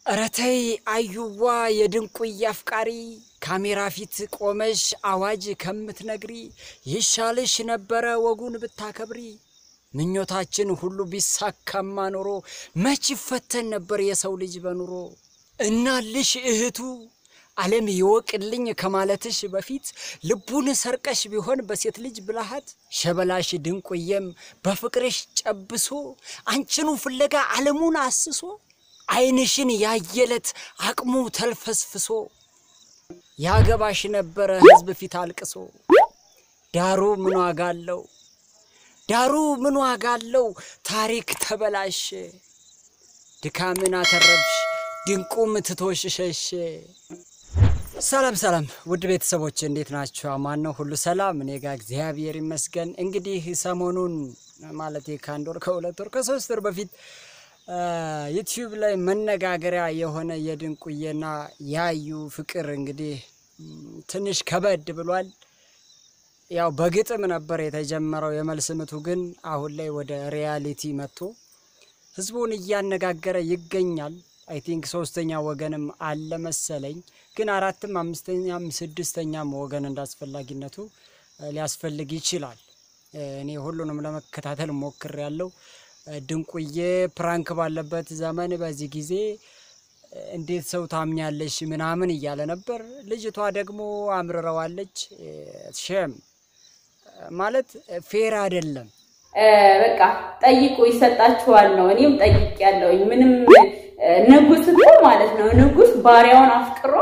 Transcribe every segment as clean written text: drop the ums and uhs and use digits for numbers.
አረተይ አዩዋ የድንቁይ አፍቃሪ ካሜራ ፊት ቆመሽ አዋጅ ከምትነግሪ ይሻልሽ ነበር ወጉን ብታከብሪ ምኞታችን ሁሉ ቢሳካማ ኖሮ መች ይፈተን ነበር የሰው ልጅ በኑሮ እናልሽ እህቱ ዓለም ይወቅልኝ ከማለትሽ በፊት ልቡን ሰርቀሽ ቢሆን በሴት ልጅ ብልሃት ሸበላሽ ድንቁየም በፍቅርሽ ጨብሶ አንቺኑ ፍለጋ ዓለሙን አስሶ አይንሽን ያየለት አቅሙ ተልፈስፍሶ ያገባሽ ነበር ህዝብ ፊት አልቅሶ ዳሩ ምን ዋጋለው ታሪክ ተበላሽ ድካምን አተረፍሽ ድንቁም ትቶሽሸሽ ሰላም ውድ ቤተሰቦች እንዴት ናችሁ አማን ነው ሁሉ ሰላም እኔ ጋር እግዚአብሔር ይመስገን እንግዲህ ሰሞኑን ማለት ከአንድ ወር ከሁለት ወር ከሶስት ወር በፊት ዩቲዩብ ላይ መነጋገሪያ የሆነ የድንቁየና ያዩ ፍቅር እንግዲህ ትንሽ ከበድ ብሏል ያው በግጥም ነበር የተጀመረው የመልስ ምቱ ግን አሁን ላይ ወደ ሪያሊቲ መጥቶ ህዝቡን እያነጋገረ ይገኛል አይ ቲንክ ሶስተኛ ወገንም አለ መሰለኝ ግን አራትም አምስተኛም ስድስተኛም ወገን እንዳስፈልጊነቱ ሊያስፈልግ ይችላል እኔ ሁሉንም ለመከታተል ሞክሬያለሁ ድንቁዬ ፕራንክ ባለበት ዘመን በዚህ ጊዜ እንዴት ሰው ታምኛለሽ ምናምን ይያለ ነበር ልጅቷ ደግሞ አምረረዋለች ሸም ማለት ፌር አይደለም በቃ ጠይቁ ይሰጣችኋል ነው እኔም ጠይቄያለሁ ምንም ንጉስ እኮ ማለት ነው ንጉስ ባሪያውን አፍቅሮ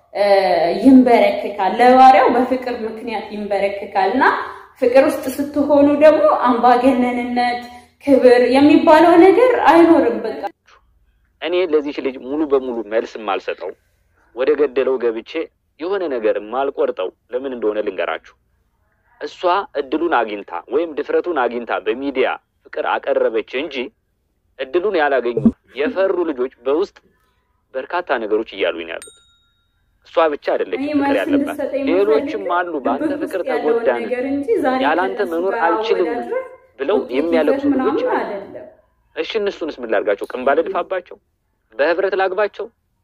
ይንበረከካል ለባሪያው በፍቅር ምክንያት ይንበረከካልና ፍቅር ውስጥ ስትሆኑ ደግሞ አምባገነንነት ክብር የሚባለው ነገር አይኖርም በቃ እኔ ለዚህ ልጅ ሙሉ በሙሉ መልስ ማልሰጠው ወደ ገደለው ገብቼ የሆነ ነገር ማልቆርጠው ለምን እንደሆነ ልንገራችሁ እሷ እድሉን አግኝታ ወይም ድፍረቱን አግኝታ በሚዲያ ፍቅር አቀረበች እንጂ እድሉን ያላገኙ የፈሩ ልጆች በውስጥ በርካታ ነገሮች ይያሉኝ ያሉት እሷ ብቻ አይደለች ፍቅር ያለባት ሌሎችም አሉ ባንተ ፍቅር ተጎዳን ያላንተ መኖር አልችልም ብለው የሚያለቅሱ ልጆች አይደለም እሺ እነሱንስ ምን ላርጋቸው ቅንባለ ድፋባቸው በህብረት ላግባቸው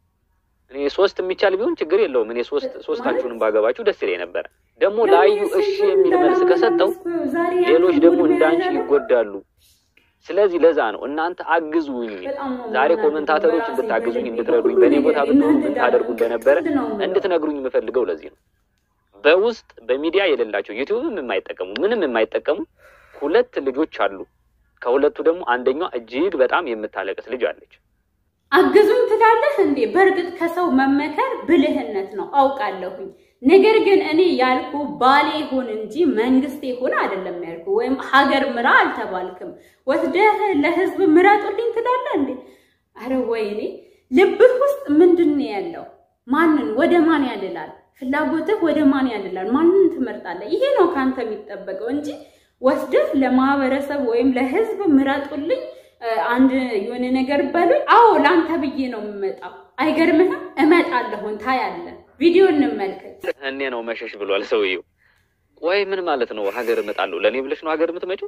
እኔ ሶስት የሚቻል ቢሆን ችግር የለውም እኔ ሶስታችሁንም ባገባችሁ ደስ ይለኝ ነበር ደሞ ላዩ እሺ የሚል መልስ ከሰጠው ሌሎች ደግሞ እንዳንቺ ይጎዳሉ ስለዚህ ለዛ ነው እናንተ አግዙኝ ዛሬ ኮሜንታተሮች እንድታግዙኝ እንድትረዱኝ በኔ ቦታ ብትሆኑ ምን ታደርጉ እንደነበረ እንድትነግሩኝ የምፈልገው ለዚህ ነው በውስጥ በሚዲያ የሌላቸው ዩቲዩብም የማይጠቀሙ ምንም የማይጠቀሙ ሁለት ልጆች አሉ ከሁለቱ ደግሞ አንደኛው እጅግ በጣም የምታለቅስ ልጅ አለች አግዙኝ ትላለህ እንዴ በርግጥ ከሰው መመከር ብልህነት ነው አውቃለሁኝ ነገር ግን እኔ ያልኩ ባሌ ሆን እንጂ መንግስት ይሆን አይደለም ያልኩ ወይም ሀገር ምራ አልተባልክም ወስደህ ለህዝብ ምራጡልኝ ትላለህ እንዴ አረ ወይኔ ልብህ ውስጥ ምንድነው ያለው ማንን ወደ ማን ያደላል ፍላጎትህ ወደ ማን ያደላል ማንን ትመርጣለህ ይሄ ነው ካንተ የሚጠበቀው እንጂ ወስደህ ለማህበረሰብ ወይም ለህዝብ ምራጡልኝ አንድ የሆነ ነገር በሉኝ አዎ ላንተ ብዬ ነው የምመጣው አይገርምህም እመጣለሁን ታያለ ቪዲዮ እንመልከት እኔ ነው መሸሽ ብሏል ሰውየው ወይ ምን ማለት ነው ሀገር እመጣለሁ ለኔ ብለሽ ነው ሀገር የምትመጪው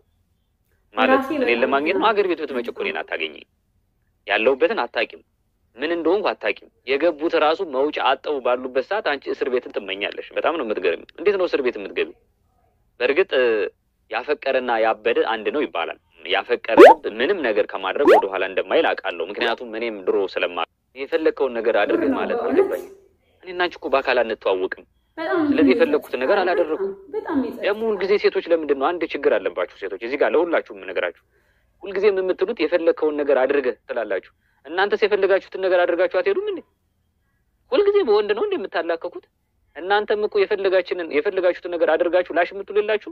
ማለት እኔ ለማግኘት ነው ሀገር ቤት ብትመጪ እኮ እኔን አታገኘኝ ያለውበትን አታቂም ምን እንደሆንኩ አታቂም የገቡት ራሱ መውጫ አጠው ባሉበት ሰዓት አንቺ እስር ቤትን ትመኛለሽ በጣም ነው የምትገርም እንዴት ነው እስር ቤት የምትገቢ በርግጥ ያፈቀረና ያበደ አንድ ነው ይባላል ያፈቀረ ምንም ነገር ከማድረግ ወደ ኋላ እንደማይል አቃለው ምክንያቱም እኔም ድሮ ስለማ የፈለከውን ነገር አድርግ ማለት አልገባኝ እኔና አንቺ እኮ በአካል አንተዋወቅም ስለዚህ የፈለኩት ነገር አላደረኩም ደግሞ ሁሉ ጊዜ ሴቶች ለምንድን ነው አንድ ችግር አለባችሁ ሴቶች እዚህ ጋር ለሁላችሁም ነገራችሁ ሁሉ ጊዜ የምትሉት የፈለከውን ነገር አድርገ ትላላችሁ እናንተስ የፈለጋችሁትን ነገር አድርጋችሁ አትሄዱም እንዴ ሁሉ ጊዜ በወንድ ነው እንደምታላከኩት እናንተም እኮ የፈለጋችሁትን ነገር አድርጋችሁ ላሽ የምትሉላችሁ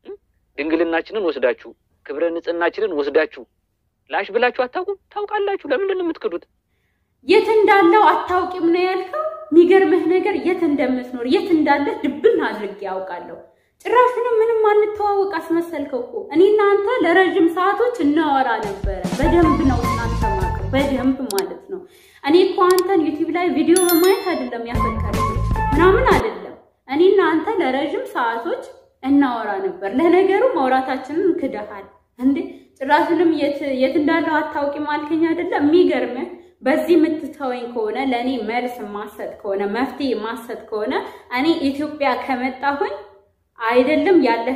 ድንግልናችንን ወስዳችሁ ክብረ ንጽህናችንን ወስዳችሁ ላሽ ብላችሁ አታውቁም ታውቃላችሁ ለምን እንደምትክዱት የት እንዳለው አታውቂም ነው ያልከው ሚገርምህ ነገር የት እንደምትኖር የት እንዳለ ድብን አድርጌ ያውቃለሁ ጭራሽንም ምንም አንተዋወቅ አስመሰልከው እኮ እኔና አንተ ለረጅም ሰዓቶች እናወራ ነበር በደንብ ነው እናንተ ማቀው በደንብ ማለት ነው እኔ እኮ አንተን ዩቲዩብ ላይ ቪዲዮ በማየት አይደለም ያፈከረኝ ምናምን አይደለም እኔና አንተ ለረጅም ሰዓቶች እናወራ ነበር ለነገሩ ማውራታችንን ክደሃል እንዴ ጭራሽንም የት እንዳለው አታውቂም አልከኝ አይደለም የሚገርምህ በዚህ የምትተወኝ ከሆነ ለኔ መልስ ማሰጥ ከሆነ መፍትሄ ማሰጥ ከሆነ እኔ ኢትዮጵያ ከመጣሁኝ አይደለም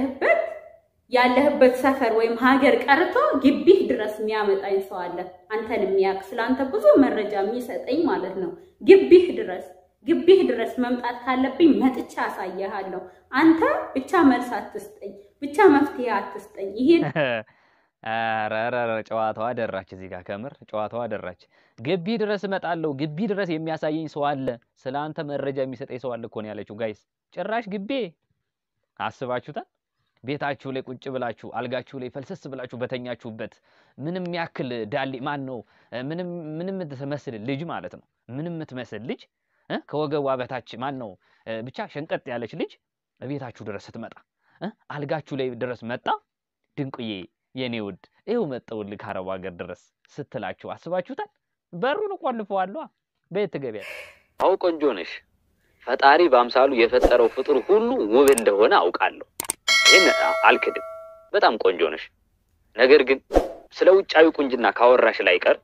ያለህበት ሰፈር ወይም ሀገር ቀርቶ ግቢህ ድረስ የሚያመጣኝ ሰው አለ አንተን የሚያቅ ስላንተ ብዙ መረጃ የሚሰጠኝ ማለት ነው ግቢህ ድረስ መምጣት ካለብኝ መጥቻ አሳያለሁ አንተ ብቻ መልስ አትስጠኝ ብቻ መፍትሄ አትስጠኝ ይሄን አራራራ ጨዋታው አደራች እዚህ ጋር ከምር ጨዋታው አደራች ግቢ ድረስ እመጣለሁ ግቢ ድረስ የሚያሳየኝ ሰው አለ ስላንተ መረጃ የሚሰጠኝ ሰው አለ እኮ ነው ያለችው ጋይስ ጭራሽ ግቢ አስባችሁታል ቤታችሁ ላይ ቁጭ ብላችሁ አልጋችሁ ላይ ፈልሰስ ብላችሁ በተኛችሁበት ምንም ያክል ዳሊ ማን ነው ምንም ተመስል ልጅ ማለት ነው ምንም ተመስል ልጅ ከወገቧ በታች ማን ነው ብቻ ሸንቀጥ ያለች ልጅ ቤታችሁ ድረስ ስትመጣ አልጋችሁ ላይ ድረስ መጣ ድንቁዬ የኔ ውድ ይሄው መጣውልህ ካረብ ሀገር ድረስ ስትላችሁ አስባችሁታል በሩን ቆልፈዋል ቤት ገበያ አው ቆንጆ ነሽ ፈጣሪ በአምሳሉ የፈጠረው ፍጡር ሁሉ ውብ እንደሆነ አውቃለሁ ይሄን አልክድም በጣም ቆንጆ ነሽ ነገር ግን ስለ ውጫዊ ቁንጅና ካወራሽ ላይ ቀር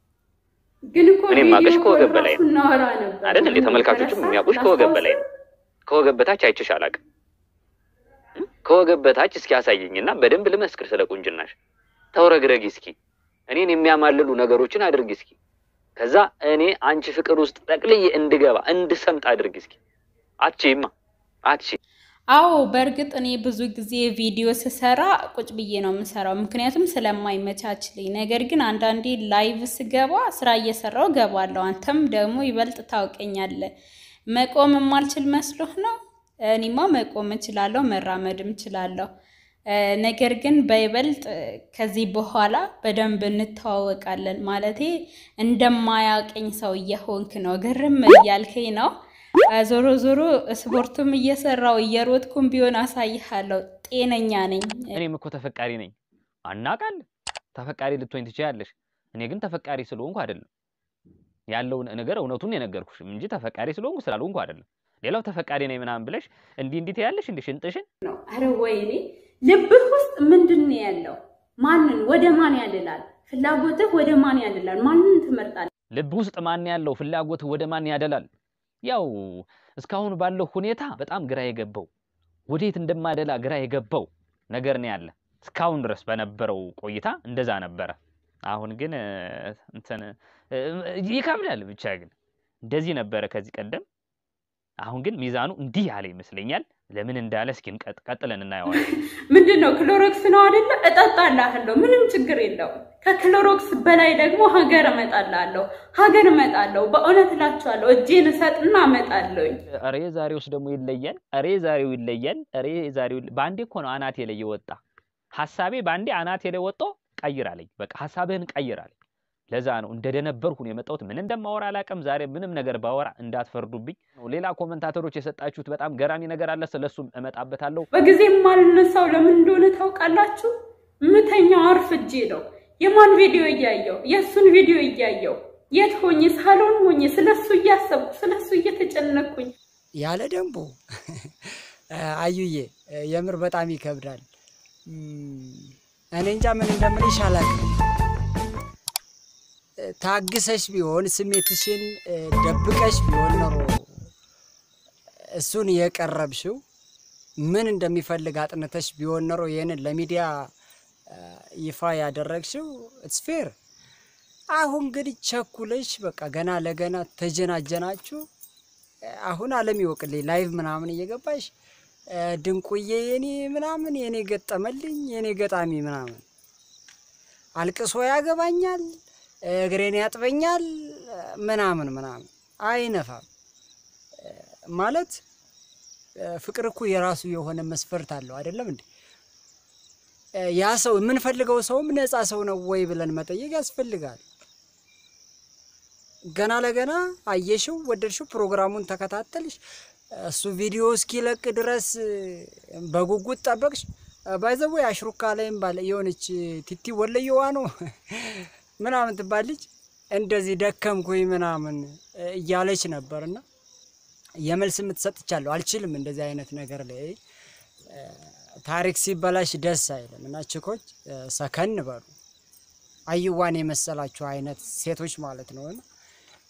ግን እኮ እኔ ማቀሽ ከወገብ በላይ ነው አይደል እንዴ ተመልካቾችም የሚያውቁሽ ከወገብ በላይ ነው ከወገብ በታች አይችሽ አላውቅም ከወገብ በታች እስኪ ያሳየኝና በደንብ ልመስክር ስለ ቁንጅናሽ ተወረግረጊ እስኪ እኔን የሚያማልሉ ነገሮችን አድርጊ እስኪ ከዛ እኔ አንቺ ፍቅር ውስጥ ጠቅልዬ እንድገባ እንድሰምጥ አድርጊ እስኪ አትቺ አዎ በርግጥ እኔ ብዙ ጊዜ ቪዲዮ ስሰራ ቁጭ ብዬ ነው የምሰራው ምክንያቱም ስለማይመቻችልኝ ነገር ግን አንዳንዴ ላይቭ ስገባ ስራ እየሰራው ገባለሁ አንተም ደግሞ ይበልጥ ታውቀኛለህ መቆም ማልችል መስሎህ ነው እኔማ መቆም እችላለሁ መራመድም እችላለሁ ነገር ግን በይበልጥ ከዚህ በኋላ በደንብ እንተዋወቃለን ማለቴ እንደማያውቀኝ ሰው እየሆንክ ነው ግርም እያልከኝ ነው ዞሮ ስፖርቱም እየሰራው እየሮጥኩም ቢሆን አሳይሃለሁ ጤነኛ ነኝ እኔም እኮ ተፈቃሪ ነኝ አናቃል ተፈቃሪ ልትሆኝ ትችያለሽ እኔ ግን ተፈቃሪ ስለሆንኩ አይደለም ያለው ነገር እውነቱን የነገርኩሽ እንጂ ተፈቃሪ ስለሆንኩ ስላልሆንኩ አይደለም ሌላው ተፈቃሪ ነኝ ምናምን ብለሽ እንዲህ ያለሽ እንደ ሽንጥሽን ነው አረ ወይኔ ልብህ ውስጥ ምንድነው ያለው ማንን ወደ ማን ያደላል ፍላጎትህ ወደ ማን ያደላል ማንን ትመርጣለህ ልብ ውስጥ ማን ያለው ፍላጎትህ ወደ ማን ያደላል ያው እስካሁን ባለው ሁኔታ በጣም ግራ የገባው ወዴት እንደማደላ ግራ የገባው ነገር ነው ያለ እስካሁን ድረስ በነበረው ቆይታ እንደዛ ነበር አሁን ግን እንትን ይከብዳል ብቻ ግን እንደዚህ ነበር ከዚህ ቀደም አሁን ግን ሚዛኑ እንዲህ ያለ ይመስለኛል ለምን እንዳለ እስኪ ቀጥለን እናየዋለን ምንድነው ክሎሮክስ ነው አይደለ እጣጣላህለው ምንም ችግር የለው ከክሎሮክስ በላይ ደግሞ ሀገር እመጣለሁ በእውነት ላችኋለሁ እጄን ሰጥና እመጣለሁ አሬ ዛሬውስ ደግሞ ይለያል አሬ ዛሬው ባንዴ እኮ ነው አናቴ ላይ ይወጣ ሐሳቤ ባንዴ አናቴ ላይ ወጣ ቀይራለኝ በቃ ሐሳብህን ቀይራለኝ ለዛ ነው እንደደነበርኩ ነው የመጣሁት ምን እንደማወራ አላቀም ዛሬ ምንም ነገር ባወራ እንዳትፈርዱብኝ ሌላ ኮሜንታተሮች የሰጣችሁት በጣም ገራሚ ነገር አለ ስለሱም እመጣበታለሁ በጊዜ ማልነሳው ለምን እንደሆነ ታውቃላችሁ ምተኛው አርፍጄ ነው የማን ቪዲዮ እያየው የሱን ቪዲዮ እያየው የት ሆኜ ሳሎን ሆኜ ስለሱ እያሰብኩ ስለሱ እየተጨነኩኝ ያለ ደንቦ አዩዬ የምር በጣም ይከብዳል እኔ እንጃ ምን እንደምልሽ አላውቅም ታግሰሽ ቢሆን ስሜትሽን ደብቀሽ ቢሆን ነው እሱን የቀረብሽው ምን እንደሚፈልግ አጥነተሽ ቢሆን ነው የኔን ለሚዲያ ይፋ ያደረግሽው ኢትስ ፌር አሁን ግን ቸኩለሽ በቃ ገና ለገና ተጀናጀናችሁ አሁን ዓለም ይወቅልኝ ላይቭ ምናምን እየገባሽ ድንቁዬ የኔ ምናምን የኔ ገጠመልኝ የኔ ገጣሚ ምናምን አልቅሶ ያገባኛል እግሬን ያጥበኛል ምናምን አይነፋም ማለት ፍቅር እኮ የራሱ የሆነ መስፈርት አለው አይደለም እንዴ ያ ሰው ምን ፈልገው ሰውም ነፃ ሰው ነው ወይ ብለን መጠየቅ ያስፈልጋል ገና ለገና አየሽው ወደድሽው ፕሮግራሙን ተከታተልሽ እሱ ቪዲዮ እስኪለቅ ድረስ በጉጉት ጠበቅሽ ባይዘው ያሽሩካ ላይም ባለ የሆነች ቲቲ ወለየዋ ነው ምናምን ትባልሽ እንደዚህ ደከምኩኝ ምናምን እያለች ነበርና የመልስ ምትሰጥቻለሁ አልችልም እንደዚህ አይነት ነገር ላይ ታሪክ ሲበላሽ ደስ አይልም እና ችኮች ሰከን በሉ አይዋን የመሰላችሁ አይነት ሴቶች ማለት ነውና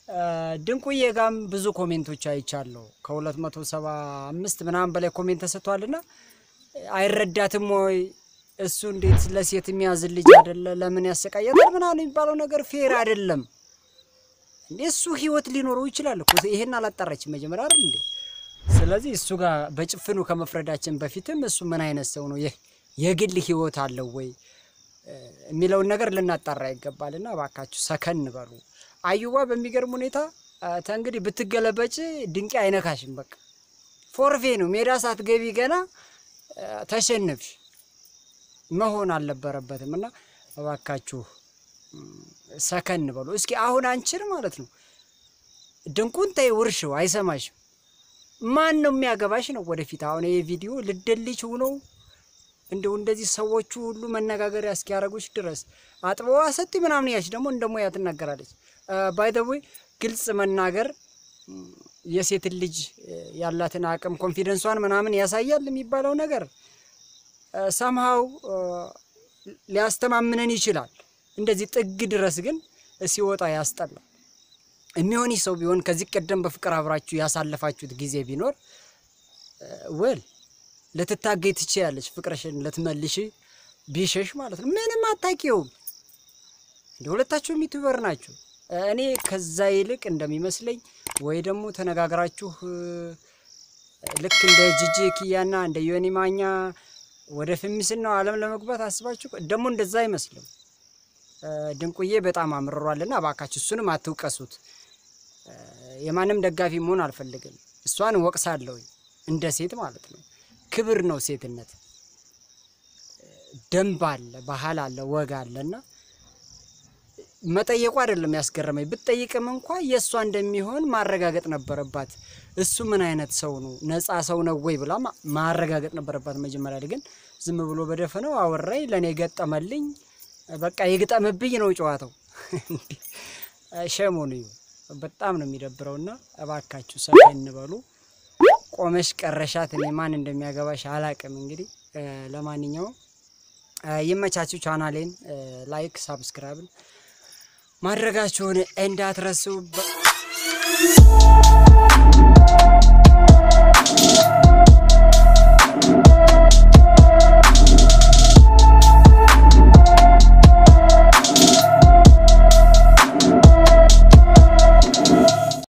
ድንቁዬ ጋም ብዙ ኮሜንቶች አይቻለሁ ከ275 ምናምን በላይ ኮሜንት ተሰጥቷልና አይረዳትም ወይ እሱ እንዴት ለሴት የሚያዝ ልጅ አይደለ ለምን ያሰቃያታል ምናምን የሚባለው ነገር ፌር አይደለም እሱ ህይወት ሊኖረው ይችላል እኮ ይሄን አላጣራች መጀመሪያ አይደል እንዴ ስለዚህ እሱ ጋር በጭፍኑ ከመፍረዳችን በፊትም እሱ ምን አይነት ሰው ነው የግል ህይወት አለው ወይ የሚለው ነገር ልናጣራ ይገባልና ባካችሁ ሰከን በሉ አዩዋ በሚገርም ሁኔታ ታንግዲ ብትገለበጭ ድንቂ አይነካሽም በቃ ፎርፌ ነው ሜዳ ሳትገቢ ገና ተሸነፍሽ መሆን አልነበረበትምና ባካችሁ ሰከን በሉ እስኪ አሁን አንቺር ማለት ነው ድንቁን ታይ ውርሽው አይሰማሽም ማን ነው የሚያገባሽ ነው ወደፊት አሁን ይሄ ቪዲዮ ልደልች ሆኖ እንደዚህ ሰዎቹ ሁሉ መነጋገር ያስኪያረጉሽ ድረስ አጥበዋ ሰጥ ምናምን ያሽ ደግሞ እንደሞያ ትናገራለች ባይ ዘ ዌይ ግልጽ መናገር የሴት ልጅ ያላትን አቅም ኮንፊደንሷን ምናምን ያሳያል የሚባለው ነገር somehow ሊያስተማምነን ይችላል እንደዚህ ጥግ ድረስ ግን ሲወጣ ያስጠላል የሚሆን ሰው ቢሆን ከዚህ ቀደም በፍቅር አብራችሁ ያሳለፋችሁት ጊዜ ቢኖር ወል ለተታገይ ትችያለሽ ፍቅርሽን ለትመልሽ ቢሸሽ ማለት ነው ምንም አታቂው ሁለታችሁ ዩቲዩበር ናችሁ እኔ ከዛ ይልቅ እንደሚመስለኝ ወይ ደግሞ ተነጋግራችሁ ልክ እንደ ጂጂ ኪያና እንደ ዮኒ ማኛ ወደ ፍምስናው ዓለም ለመግባት አስባችሁ ደግሞ እንደዛ አይመስልም ድንቁዬ በጣም አምርሯልና ባካችሁ እሱንም አትውቀሱት የማንም ደጋፊ መሆን አልፈልግም እሷን ወቅሳለሁ እንደ ሴት ማለት ነው ክብር ነው ሴትነት ደንብ አለ ባህል አለ ወግ አለና መጠየቁ አይደለም ያስገረመኝ ብትጠይቅም እንኳን የሷ እንደሚሆን ማረጋገጥ ነበረባት እሱ ምን አይነት ሰው ነው ነፃ ሰው ነው ወይ ብላ ማረጋገጥ ነበረባት መጀመሪያ ላይ ግን ዝም ብሎ በደፈነው አወራይ ለኔ ገጠመልኝ በቃ ይግጠምብኝ ነው ጨዋታው ሸሞኑ በጣም ነው የሚደብረውና እባካችሁ ሰከን በሉ ቆመሽ ቀረሻት እኔ ማን እንደሚያገባሽ አላቀም እንግዲህ ለማንኛውም ይመቻችሁ ቻናሌን ላይክ ሰብስክራይብ ማድረጋችሁን እንዳትረሱ